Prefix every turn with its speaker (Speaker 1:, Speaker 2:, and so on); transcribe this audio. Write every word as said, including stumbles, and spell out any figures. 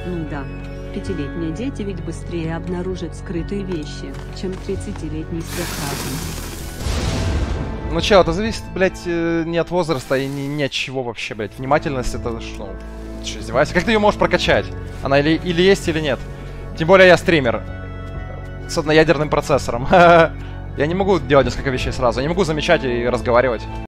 Speaker 1: Ну да. Пятилетние дети ведь быстрее обнаружат скрытые вещи, чем тридцатилетний сверхразум.
Speaker 2: Ну чел, это зависит, блядь, не от возраста и ни, ни от чего вообще, блядь. Внимательность это, ну, ты что, издеваешься? Как ты ее можешь прокачать? Она или, или есть, или нет? Тем более я стример с одноядерным процессором. Я не могу делать несколько вещей сразу, я не могу замечать и разговаривать.